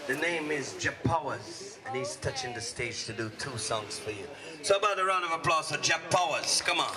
The name is Jep Powers, and he's touching the stage to do 2 songs for you. So about a round of applause for Jep Powers. Come on.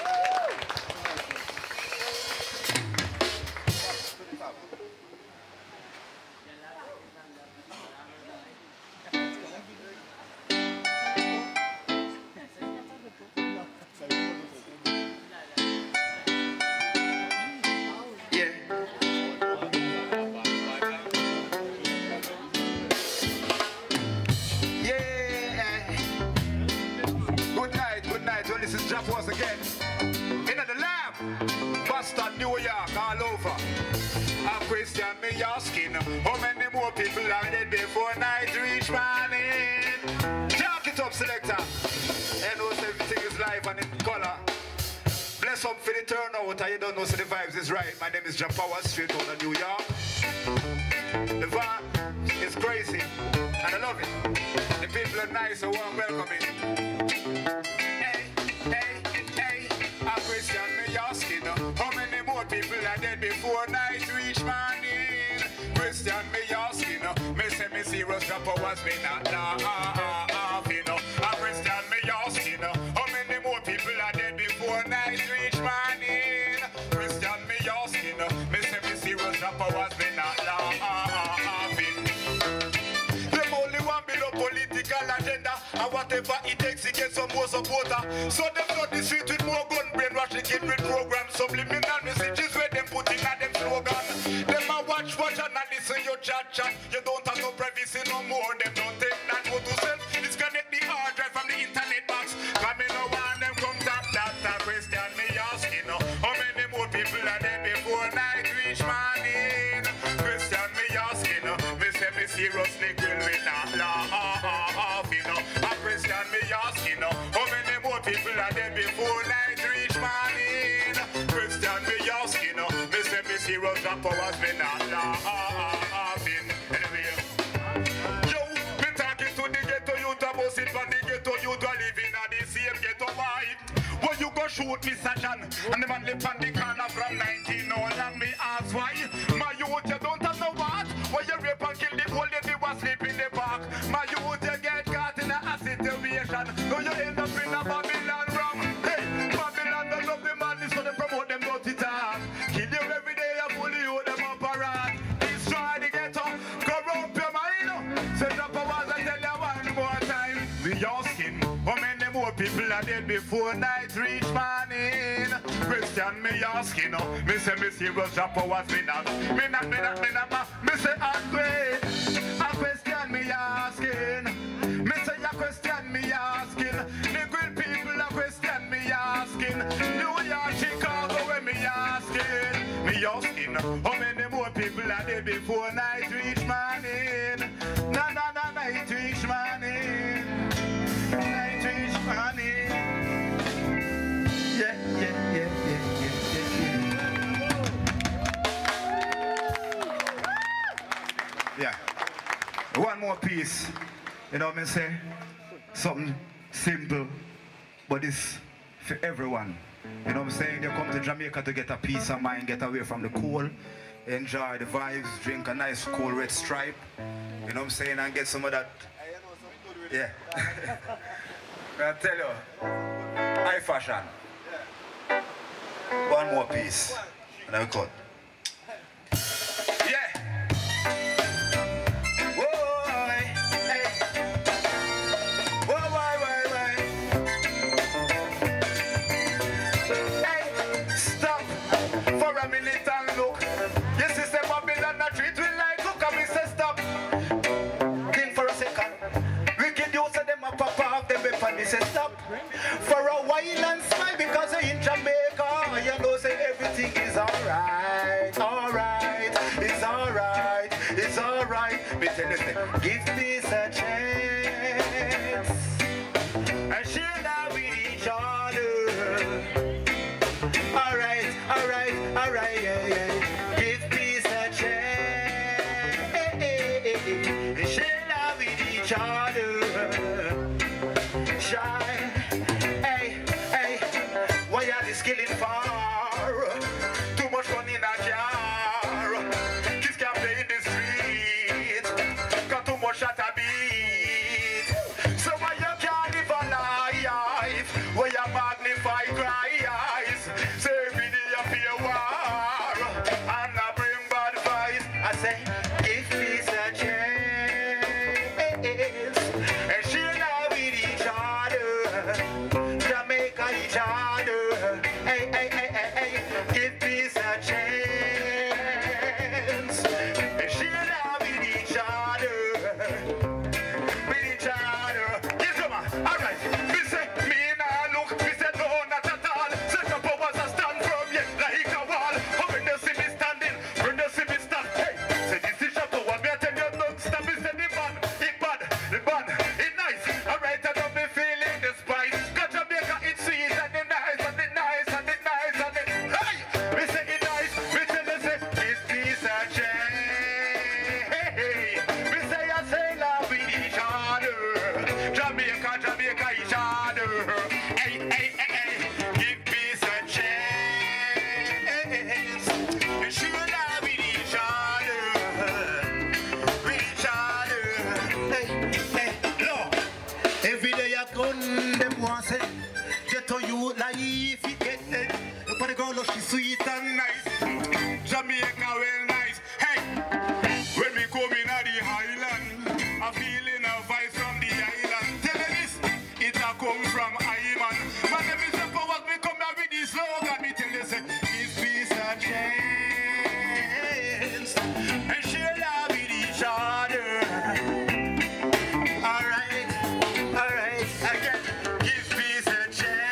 Once again, in the lab, Boston, New York, all over. I'm Christian, me asking, how many more people are dead before night reach morning? Jack it up, selector. I know everything is live and in color. Bless up for the turnout, and you don't know so the vibes is right. My name is Jep Powers, straight out of New York. The vibe is crazy, and I love it. The people are nice and warm welcoming. Christian, me asking, how many more people are dead before night reach morning? Christian, me asking, me say me serious Jep Powers me not laughing. Christian, me asking, how many more people are dead before night reach morning? Christian, me asking, me say me serious Jep Powers me not laughing. Them only want below political agenda, and whatever it takes to get some more supporter. So them not the street with more gun brainwashing kid with programs, subliminal messages where them put in at them slogan. Them a watch and a listen your chat. You don't have no privacy no more. Them don't take that go to self. Disconnect the hard drive from the internet box. Come in no one them come tap that Christian me asking, how many more people are there before night reach morning? Christian me asking, me say me seriously will we not laughing. Christian me asking, how many more people are there before night reach morning? Christian me asking, me say me serious Jep Powers me not laughing. Anyway, yo, me talking to the ghetto youth about it, and the ghetto youth are living at the same ghetto vibe. When you go shoot me Sachan, and the man live on the corner from 19 all and me ask why. My youth you don't have no what? When you rape and kill the old lady was sleep in the park. My youth you get caught in a situation. Now you end up in a Babylon wrong. Hey, Babylon don't love the madness, so they promote them dirty talk. Kill you every day, you bully you, them up around. Destroy the ghetto, corrupt your mind. Set up a wall and tell you one more time. We asking, how many more people are dead before night reach morning? Christian, me asking, me say me serious Jep Powers me not. Me say angry. A question me asking. Me say a question me asking. The good people a question me asking. New York, Chicago where me asking. Me asking, how many more people are dead before night reach morning? Night reach morning. Night reach morning. Yeah. Yeah. One more piece. You know what I say? Something simple, but it's for everyone. You know what I'm saying? They come to Jamaica to get a peace of mind, get away from the cold, enjoy the vibes, drink a nice cool red stripe. You know what I'm saying? And get some of that. Yeah. I tell you, high fashion. One more piece. And I'll cut. They say stop for a while and smile because you're in Jamaica. You know say everything is alright, it's alright, it's alright. Me tell you, give peace a chance and share that with each other. Alright, yeah. Give peace a chance and share that with each other. Hey, why are they skilling far? Too much money in a jar. Kids can't play in the street. want to say, get on you like if you get it. Look at the girl, look, she's sweet and nice. Jamaica, well nice. Hey, when we come in at the Highland, I'm feeling a vibe from the island. Tell me this, it a come from Iman. My name is Jeff Powers, me come down with this slogan. Me tell you, say, give peace a chance, and share love with each other. Alright, again, give peace a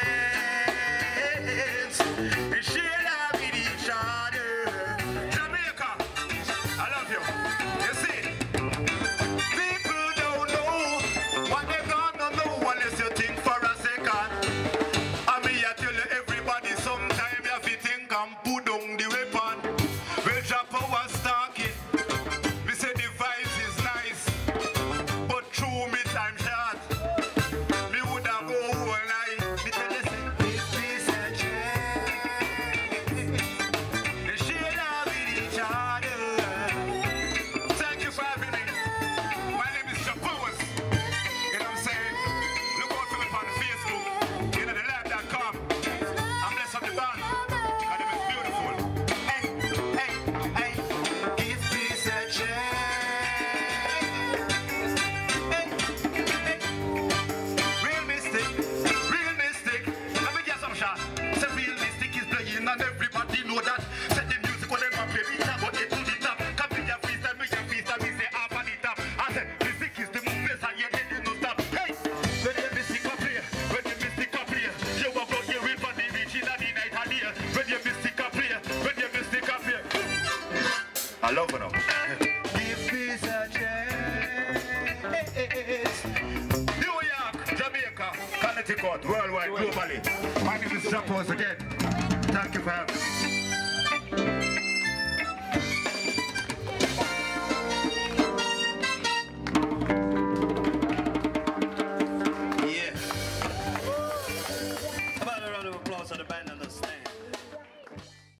chance, and share love with each other. Jamaica, I love you. You see, people don't know what they're gonna know unless you think for a second. I mean, I tell you, everybody, sometime you have to think and put down the weapon. Well, Jeff Powers talking. We say the vibes is nice, but through me time short, me woulda go all night. Me tell you, say, give peace a chance, and share love with each other. Thank you for having me. My name is Jeff Powers. You know what I'm saying? Look out for me on Facebook, you know, thelive.com. I'm blessed of the band, and it is beautiful. Hey, give peace a chance. Real mystic. Let me get some shot. Say real mystic is playing and everybody know that. Say the music when they play it, but it to the top. Copy your freestyle, make your freestyle, we say half on the top. I say music is the movement and you ain't no stop. Hey, when the mystic up here, you walk out here with body reaching at the night and here. When the mystic up here, I love you now. Give peace a chance. New York, Jamaica, Connecticut, worldwide, globally. My name is Jeff Powers again. Thank you for having me.